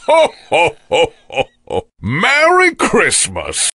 Ho, ho, ho, ho, ho. Merry Christmas!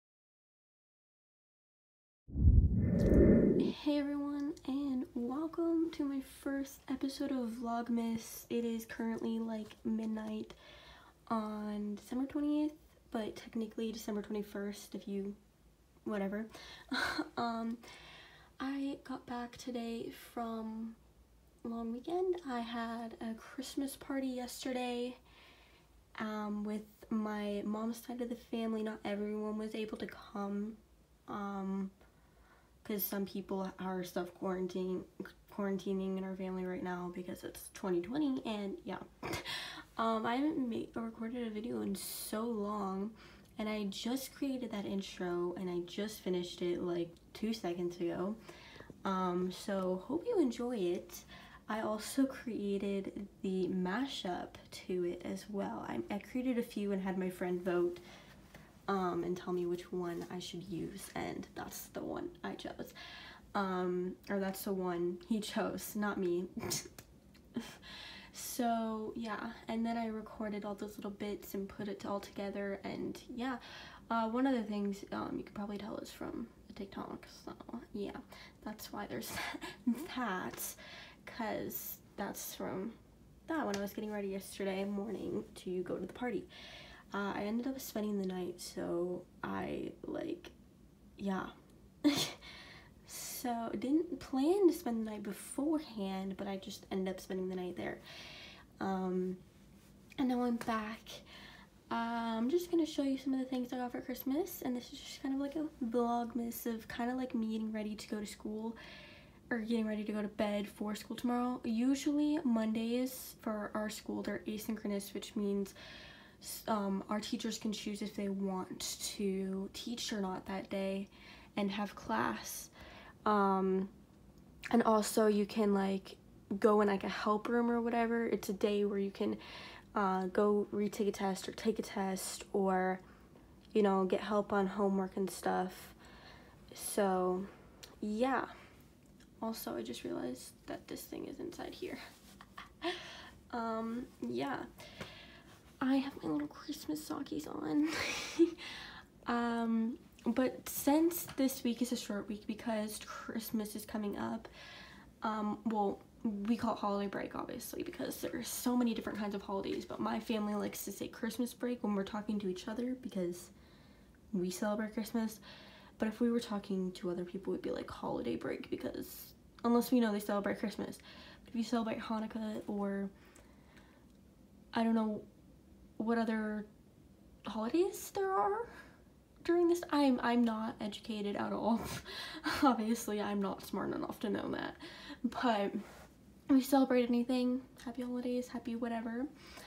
Hey everyone, and welcome to my first episode of Vlogmas. It is currently like midnight on December 20th, but technically December 21st if you whatever. I got back today from a long weekend. I had a Christmas party yesterday with my mom's side of the family. Not everyone was able to come because some people are self-quarantining in our family right now because it's 2020, and yeah. I haven't recorded a video in so long, and I just created that intro and I just finished it like 2 seconds ago. So hope you enjoy it. I also created the mashup to it as well. I created a few and had my friend vote and tell me which one I should use, and that's the one I chose. Or that's the one he chose, not me. So yeah, and then I recorded all those little bits and put it all together, and yeah. One of the things you could probably tell is from a TikTok, so yeah, that's why there's that, because that's from that when I was getting ready yesterday morning to go to the party. I ended up spending the night, so I yeah. So didn't plan to spend the night beforehand, but I just ended up spending the night there. And now I'm back. I'm just gonna show you some of the things I got for Christmas, and this is just kind of like a vlogmas of kind of like me getting ready to go to school, or getting ready to go to bed for school tomorrow. Usually Mondays for our school, they're asynchronous, which means our teachers can choose if they want to teach or not that day and have class. And also you can like go in like a help room or whatever. It's a day where you can go retake a test or take a test, or you know, get help on homework and stuff. So yeah. Also, I just realized that this thing is inside here. Yeah. I have my little Christmas sockies on. But since this week is a short week because Christmas is coming up, well, we call it holiday break, obviously, because there's so many different kinds of holidays, but my family likes to say Christmas break when we're talking to each other because we celebrate Christmas. But if we were talking to other people, it'd be like holiday break, because unless we know they celebrate Christmas. But if you celebrate Hanukkah, or I don't know what other holidays there are during this, I'm not educated at all. Obviously, I'm not smart enough to know that. But if we celebrate anything, happy holidays, happy whatever.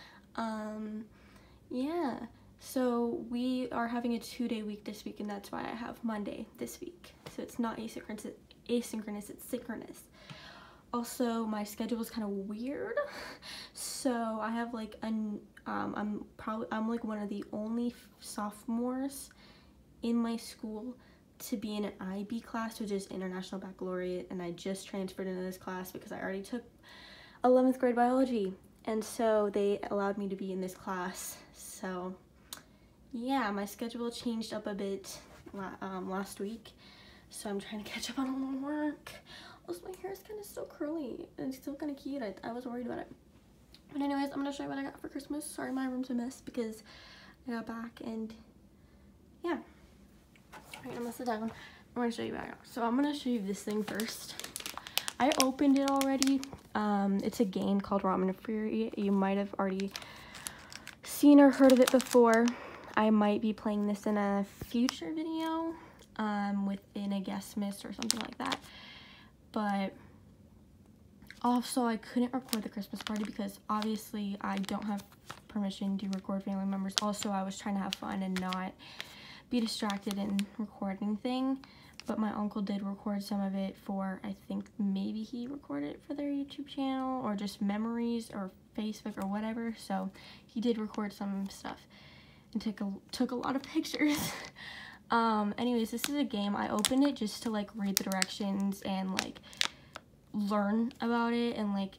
Yeah. So we are having a 2-day week this week, and that's why I have Monday this week. So it's not asynchronous, it's synchronous. Also, my schedule is kind of weird. So I have like I'm like one of the only sophomores in my school to be in an IB class, which is International Baccalaureate, and I just transferred into this class because I already took 11th grade biology, and so they allowed me to be in this class. So yeah, my schedule changed up a bit last week, so I'm trying to catch up on all my work. Also, my hair is kind of still curly and still kind of cute. I was worried about it. But anyways, I'm gonna show you what I got for Christmas. Sorry, my room's a mess because I got back, and yeah. Alright, I'm gonna sit down. I'm gonna show you what I got. So I'm gonna show you this thing first. I opened it already. It's a game called Ramen Fury. You might have already seen or heard of it before. I might be playing this in a future video, within a guest miss or something like that. But also, I couldn't record the Christmas party because obviously I don't have permission to record family members. Also, I was trying to have fun and not be distracted in recording thing. But my uncle did record some of it for, I think maybe he recorded it for their YouTube channel or just memories or Facebook or whatever. So he did record some stuff and took a lot of pictures. Anyways, this is a game. I opened it just to like read the directions and like learn about it and like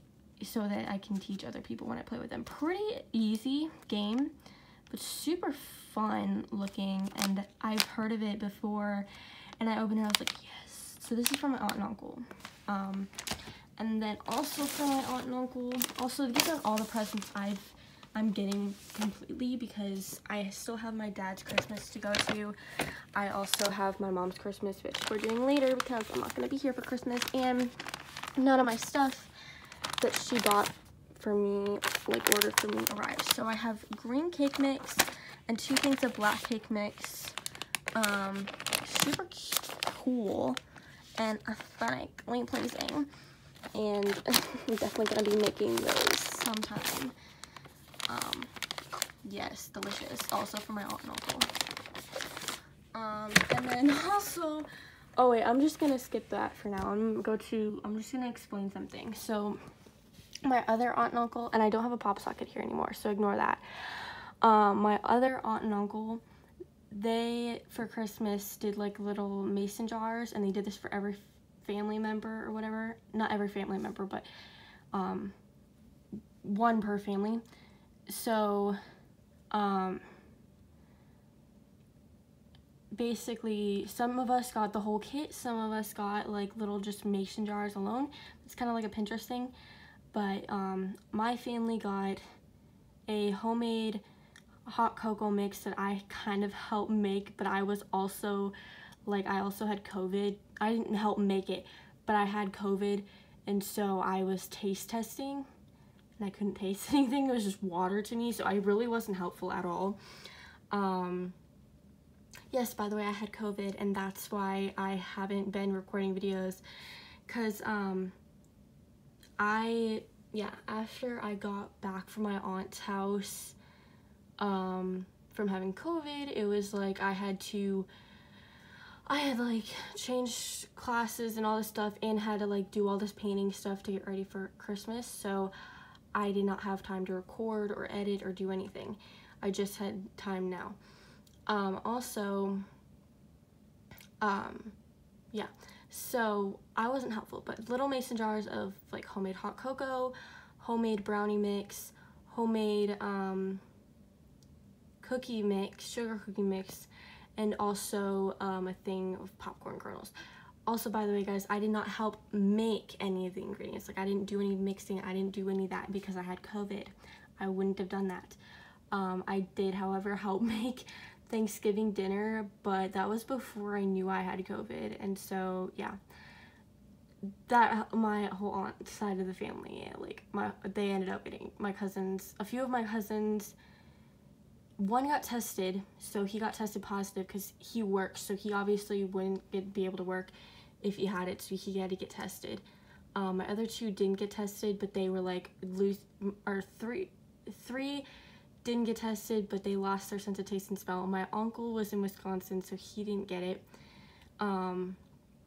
so that I can teach other people when I play with them. Pretty easy game, but super fun looking, and I've heard of it before, and I opened it, I was like, yes. So this is from my aunt and uncle. And then also from my aunt and uncle, also these are all the presents I'm getting completely, because I still have my dad's Christmas to go to. I also have my mom's Christmas, which we're doing later because I'm not going to be here for Christmas, and none of my stuff that she bought for me, like ordered for me, arrived. So I have green cake mix and 2 things of black cake mix. Super cool and aesthetically pleasing, and I'm definitely going to be making those sometime. Yes, delicious. Also from my aunt and uncle. And then also, oh wait, I'm just gonna skip that for now. I'm just gonna explain something. So my other aunt and uncle, and I don't have a pop socket here anymore, so ignore that. My other aunt and uncle, they for Christmas did like little mason jars, and they did this for every family member or whatever. Not every family member, but one per family. So basically some of us got the whole kit, some of us got like little just mason jars alone. It's kind of like a Pinterest thing, but my family got a homemade hot cocoa mix that I kind of helped make, but I was also like, I also had COVID. I didn't help make it, but I had COVID, and so I was taste testing and I couldn't taste anything. It was just water to me, so I really wasn't helpful at all. Yes, by the way, I had COVID, and that's why I haven't been recording videos, because after I got back from my aunt's house from having COVID, it was like I had like changed classes and all this stuff, and had to like do all this painting stuff to get ready for Christmas, so I did not have time to record or edit or do anything. I just had time now. Yeah, so I wasn't helpful, but little mason jars of like homemade hot cocoa, homemade brownie mix, homemade cookie mix, sugar cookie mix, and also a thing of popcorn kernels. Also, by the way, guys, I did not help make any of the ingredients. Like, I didn't do any mixing. I didn't do any of that because I had COVID. I wouldn't have done that. I did, however, help make Thanksgiving dinner, but that was before I knew I had COVID. And so, yeah, that my whole aunt side of the family, like, they ended up getting my cousins. A few of my cousins, one got tested, so he got tested positive because he works, so he obviously wouldn't be able to work if he had it, so he had to get tested. My other 2 didn't get tested, but they were like three didn't get tested, but they lost their sense of taste and smell. My uncle was in Wisconsin, so he didn't get it. And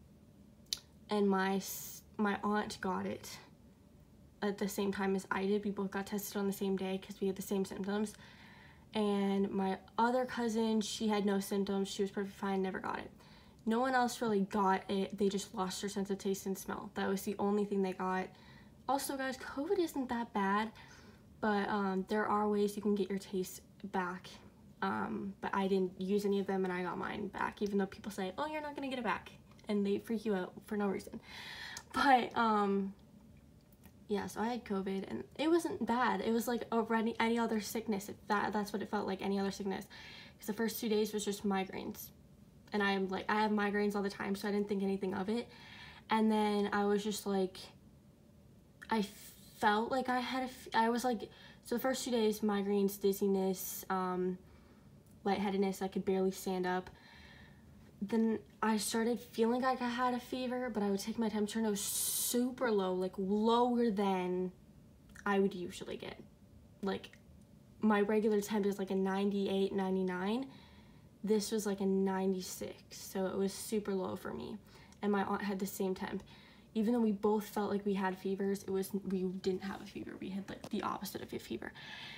my aunt got it at the same time as I did. We both got tested on the same day because we had the same symptoms. And my other cousin, she had no symptoms. She was perfectly fine, never got it. No one else really got it. They just lost their sense of taste and smell. That was the only thing they got. Also, guys, COVID isn't that bad, but there are ways you can get your taste back. But I didn't use any of them, and I got mine back, even though people say, oh, you're not gonna get it back, and they freak you out for no reason. But yeah, so I had COVID, and it wasn't bad. It was like any other sickness. That's what it felt like, any other sickness. Because the first 2 days was just migraines. And I have migraines all the time, so I didn't think anything of it. And then I was just like, I felt like I was like, so the first 2 days, migraines, dizziness, lightheadedness, I could barely stand up. Then I started feeling like I had a fever, but I would take my temperature and it was super low, like lower than I would usually get. Like, my regular temp is like a 98, 99. This was like a 96, so it was super low for me. And my aunt had the same temp. Even though we both felt like we had fevers, we didn't have a fever. We had like the opposite of a fever.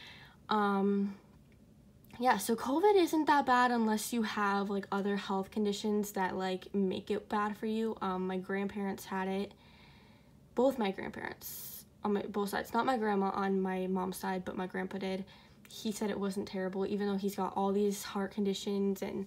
Yeah, so COVID isn't that bad unless you have like other health conditions that like make it bad for you. My grandparents had it. Both my grandparents. on both sides. Not my grandma on my mom's side, but my grandpa did. He said it wasn't terrible, even though he's got all these heart conditions and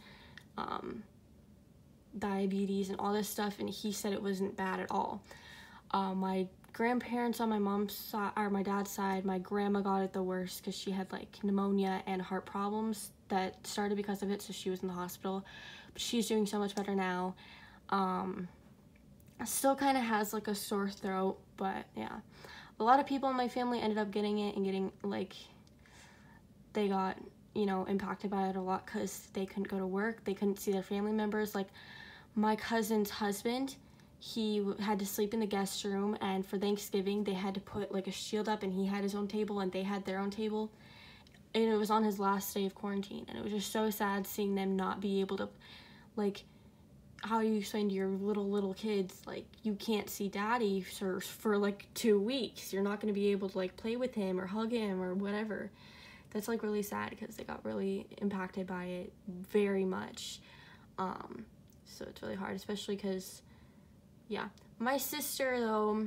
diabetes and all this stuff, and he said it wasn't bad at all. My grandparents on my mom's side, or my dad's side, my grandma got it the worst because she had like pneumonia and heart problems that started because of it, so she was in the hospital. But she's doing so much better now. Still kind of has like a sore throat, but yeah. A lot of people in my family ended up getting it and getting like, they got, you know, impacted by it a lot because they couldn't go to work, they couldn't see their family members. Like my cousin's husband, he had to sleep in the guest room, and for Thanksgiving they had to put like a shield up, and he had his own table and they had their own table, and it was on his last day of quarantine, and it was just so sad seeing them not be able to, like, how you explain to your little kids, like, you can't see daddy for like 2 weeks, you're not going to be able to like play with him or hug him or whatever. That's like really sad because they got really impacted by it very much. So it's really hard, especially because, yeah. My sister, though,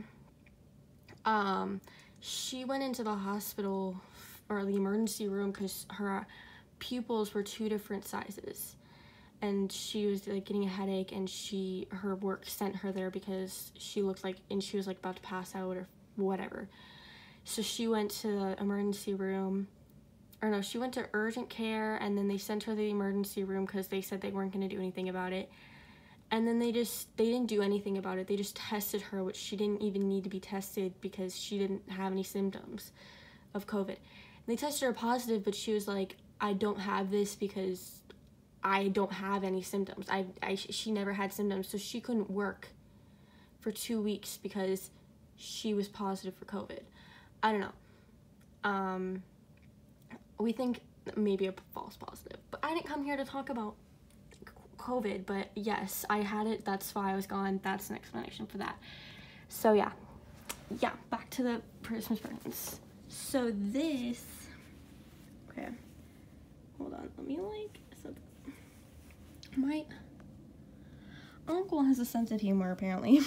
she went into the hospital or the emergency room because her pupils were 2 different sizes. And she was like getting a headache, and her work sent her there because she looked like, and she was like about to pass out or whatever. So she went to the emergency room. Or no, she went to urgent care, and then they sent her to the emergency room because they said they weren't going to do anything about it. And then they didn't do anything about it. They just tested her, which she didn't even need to be tested because she didn't have any symptoms of COVID. And they tested her positive, but she was like, I don't have this because I don't have any symptoms. She never had symptoms, so she couldn't work for 2 weeks because she was positive for COVID. I don't know. We think maybe a false positive, but I didn't come here to talk about COVID, but yes, I had it, that's why I was gone, that's an explanation for that. So yeah, back to the Christmas presents. So this, okay, hold on, let me like, so my uncle has a sense of humor apparently.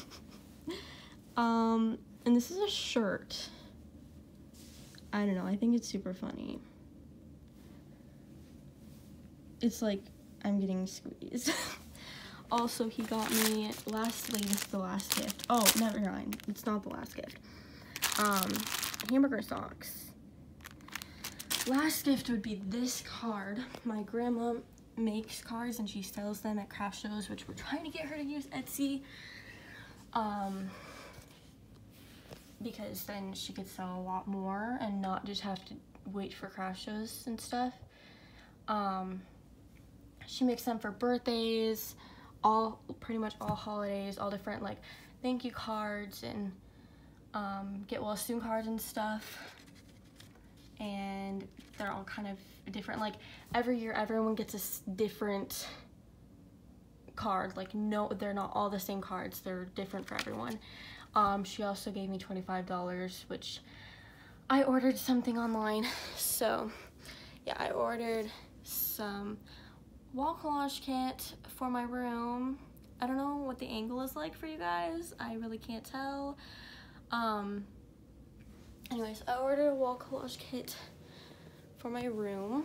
And this is a shirt. I don't know, I think it's super funny. It's like I'm getting squeezed. Also, he got me the last gift. Oh, never mind. It's not the last gift. Hamburger socks. Last gift would be this card. My grandma makes cards and she sells them at craft shows, which we're trying to get her to use Etsy. Because then she could sell a lot more and not just have to wait for craft shows and stuff. She makes them for birthdays, pretty much all holidays, all different like thank you cards and get well soon cards and stuff. And they're all kind of different. Like every year everyone gets a different card. Like no, they're not all the same cards, they're different for everyone. She also gave me $25, which I ordered something online. So yeah, I ordered some wall collage kit for my room. I don't know what the angle is like for you guys. I really can't tell. Anyways, I ordered a wall collage kit for my room.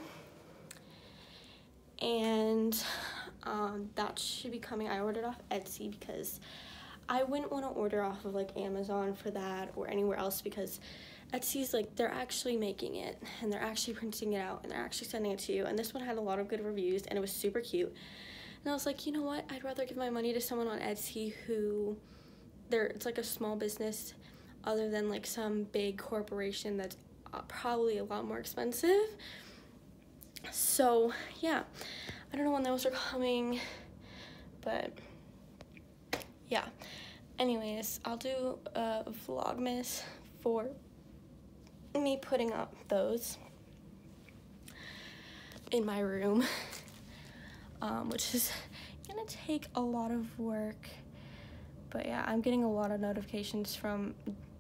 And that should be coming. I ordered off Etsy because I wouldn't want to order off of like Amazon for that or anywhere else, because Etsy's like, they're actually making it and they're actually printing it out and they're actually sending it to you. And this one had a lot of good reviews and it was super cute. And I was like, you know what? I'd rather give my money to someone on Etsy who, it's like a small business other than like some big corporation that's probably a lot more expensive. So yeah, I don't know when those are coming, but yeah. Anyways, I'll do a Vlogmas for me putting up those in my room, which is gonna take a lot of work. But yeah, I'm getting a lot of notifications from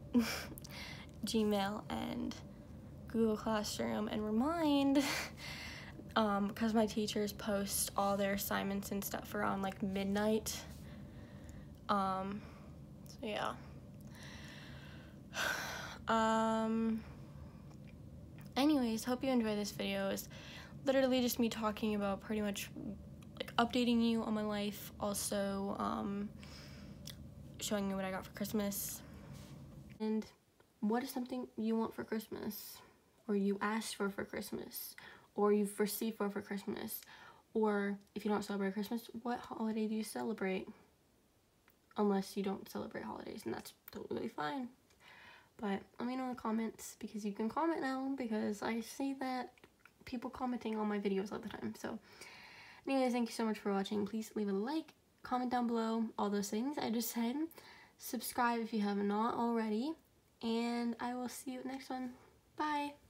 Gmail and Google Classroom and Remind, because my teachers post all their assignments and stuff around like midnight. So yeah. Anyways, hope you enjoy this video. It's literally just me talking about pretty much like updating you on my life, also showing you what I got for Christmas. And what is something you want for Christmas, or you asked for Christmas, or you've received for Christmas, or if you don't celebrate Christmas, what holiday do you celebrate? Unless you don't celebrate holidays, and that's totally fine. But let me know in the comments, because you can comment now, because I see that people commenting on my videos all the time. So anyways, thank you so much for watching. Please leave a like, comment down below, all those things I just said. Subscribe if you have not already, and I will see you next one. Bye.